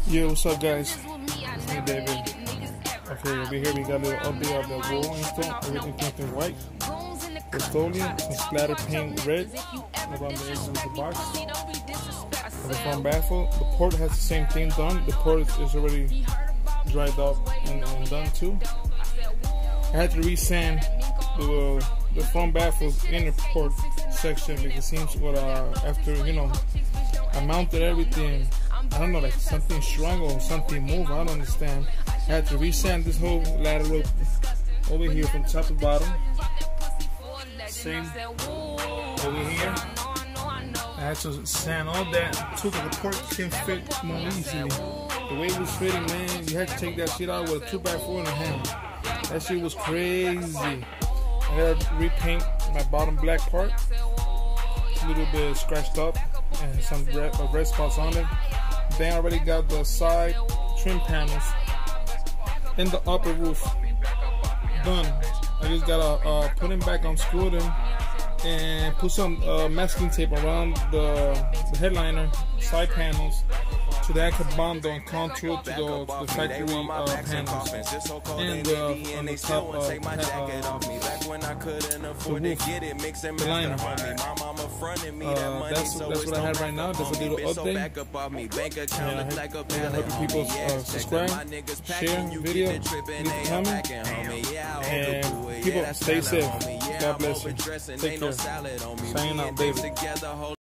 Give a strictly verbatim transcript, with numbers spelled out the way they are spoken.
Yo, what's up, guys? It's me, David. Okay, over here we got a little update of the wall install. Everything came in white. Rust-Oleum, some splatter paint red around the edges of the box. And the front baffle. The port has the same thing done. The port is already dried up and, and done too. I had to resand the the front baffle's inner port section because it seems what uh, after you know I mounted everything. I don't know, like something shrunk or something moved. I don't understand. I had to resand this whole lateral over here from top to bottom. Same over here. I had to sand all that too because the port can fit more easily. The way it was fitting, man, you had to take that shit out with a two by four in the hand. That shit was crazy. I had to repaint my bottom black part. A little bit scratched up and some red, uh, red spots on it. Then I already got the side trim panels and the upper roof done. I just gotta uh, put them back, unscrew them, and put some uh, masking tape around the, the headliner side panels so that I could bond and contour to the, to the factory uh, panels and uh, on the top uh, uh, the roof, the liner. Uh, that's, that's what I have right now. That's a little update. Yeah, I hope, I hope you people uh, subscribe, share video, leave a comment, and people stay safe. God bless you. Take care. Signing out, David.